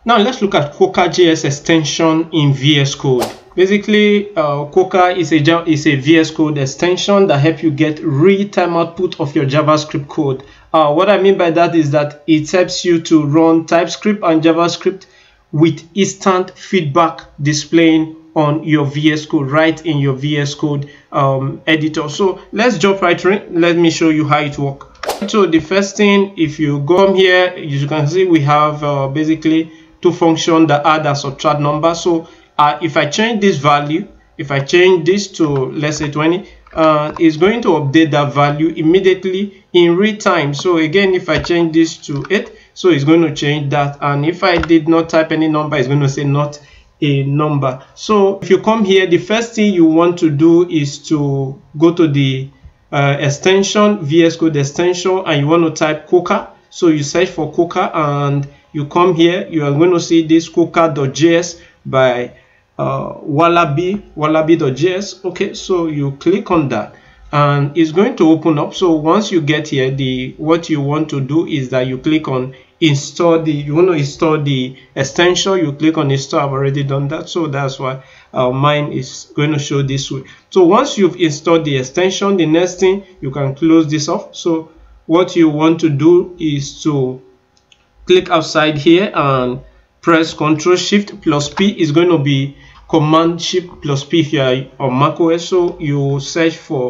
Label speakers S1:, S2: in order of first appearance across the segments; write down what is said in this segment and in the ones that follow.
S1: Now let's look at Quokka.js extension in VS Code. Basically, Quokka is a VS Code extension that helps you get real-time output of your JavaScript code. What I mean by that is that it helps you to run TypeScript and JavaScript with instant feedback displaying on your VS Code, right in your VS Code editor. So let's jump right in. Let me show you how it works. So the first thing, if you go here, as you can see, we have basically two functions that add and subtract numbers. So if I change this value, if I change this to, let's say 20, it's going to update that value immediately in real time. So again, if I change this to 8, so it's going to change that. And if I did not type any number, it's going to say not a number. So if you come here, the first thing you want to do is to go to the extension, VS Code extension, and you want to type Quokka. So you search for Quokka and you come here, you are going to see this Quokka.js by Wallaby.js. Okay, so you click on that and it's going to open up. So once you get here, what you want to do is that you click on install you want to install the extension. You click on install. I've already done that, so that's why mine is going to show this way. So once you've installed the extension, the next thing, you can close this off. So what you want to do is to click outside here and press Ctrl+Shift+P. Is going to be Command-Shift+P if you are on macOS. So you search for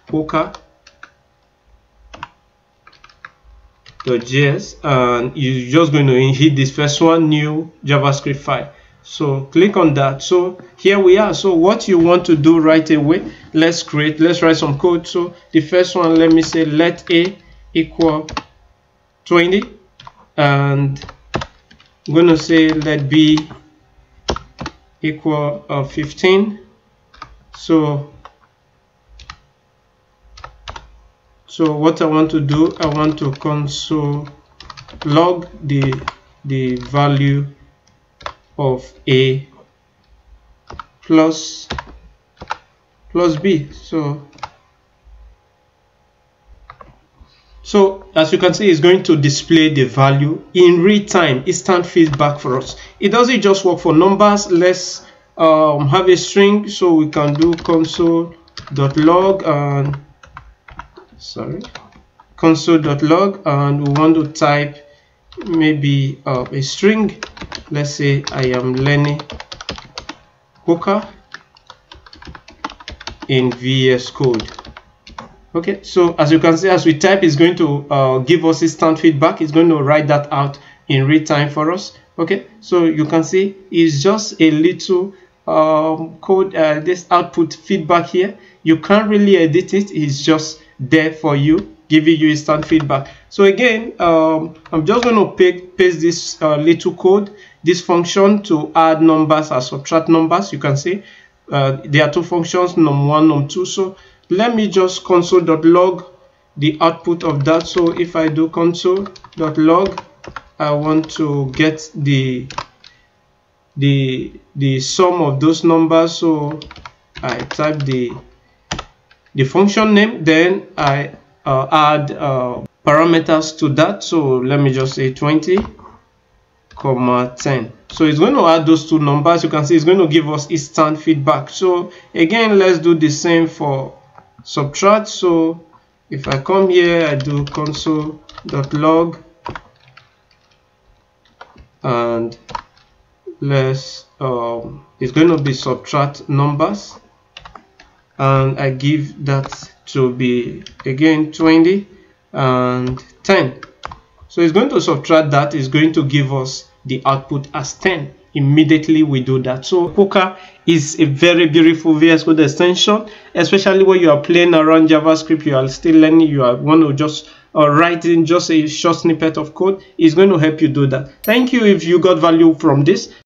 S1: Quokka.js and you're just going to hit this first one, new JavaScript file. So click on that. So here we are. So what you want to do right away, let's write some code. So the first one, let me say let a equal 20, and I'm going to say let b equal 15. So what I want to do, I want to console log the value of a plus b. So as you can see, it's going to display the value in real time, instant feedback for us. It doesn't just work for numbers. Let's have a string, so we can do console.log and console.log, and we want to type maybe a string. Let's say I am learning Quokka in VS Code. Okay, so as you can see, as we type, it's going to give us instant feedback. It's going to write that out in real time for us. Okay, so you can see it's just a little code, this output feedback here. You can't really edit it. It's just there for you, giving you instant feedback. So again, I'm just going to paste this little code, this function to add numbers and subtract numbers. You can see there are two functions, num1, num2. So let me just console.log the output of that. So if I do console.log, I want to get the sum of those numbers. So I type the function name, then I add parameters to that. So let me just say 20, 10. So it's going to add those two numbers. You can see it's going to give us instant feedback. So again, let's do the same for subtract. So if I come here, I do console.log and let's it's going to be subtract numbers, and I give that to be again 20 and 10. So it's going to subtract that. Is going to give us the output as 10. Immediately we do that. So Quokka is a very beautiful VS Code extension, especially when you are playing around JavaScript, you are still learning, you want to just write in just a short snippet of code. It's going to help you do that. Thank you if you got value from this.